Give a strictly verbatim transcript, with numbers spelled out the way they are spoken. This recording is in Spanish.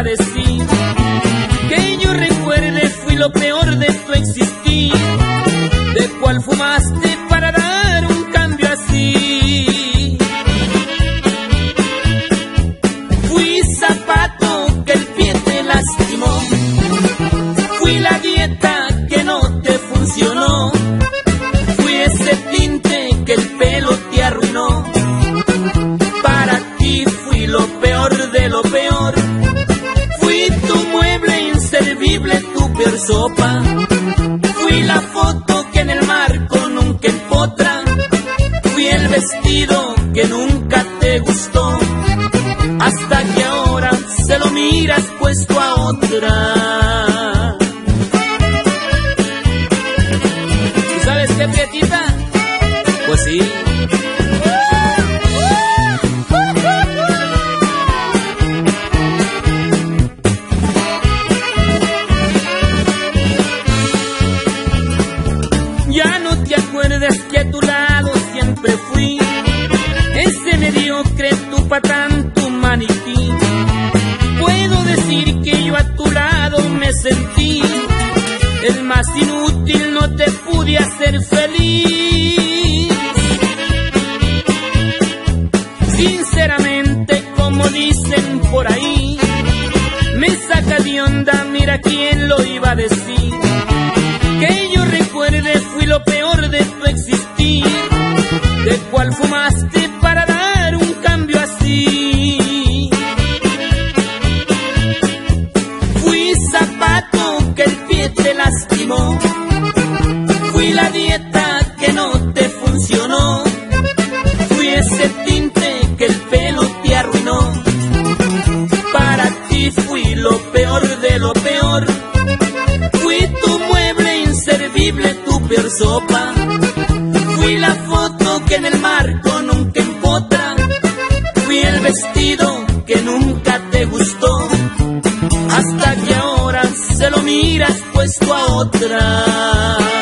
decir. Que yo recuerde fui lo peor de tu existir. ¿De cuál fumaste para dar un cambio así? Fui zapato que el pie te lastimó. Fui la dieta que no te funcionó. Fui ese tinte que el pelo te arruinó. Para ti fui lo peor de lo peor. Fui tu mueble inservible, tu peor sopa. Fui la foto que en el marco nunca empotra. Fui el vestido que nunca te gustó. Hasta que ahora se lo miras puesto a otra. ¿Y sabes qué, prietita? Pues sí. Ya no te acuerdas que a tu lado siempre fui ese mediocre, tu patán, tu maniquí. Puedo decir que yo a tu lado me sentí el más inútil, no te pude hacer feliz. Sinceramente, como dicen por ahí, me saca de onda, mira quién lo iba a decir. Que yo recuerde fui lo peor de tu existir. ¿De cuál fumaste para dar un cambio así? Fui zapato que el pie te lastimó. Fui la dieta que no te funcionó. Fui ese tinte que el pelo te arruinó. Para ti fui lo peor de lo peor. Fui tu mueble inservible, tu peor sopa. Fui la foto que en el marco nunca empotra. Fui el vestido que nunca te gustó. Hasta que ahora se lo miras puesto a otra.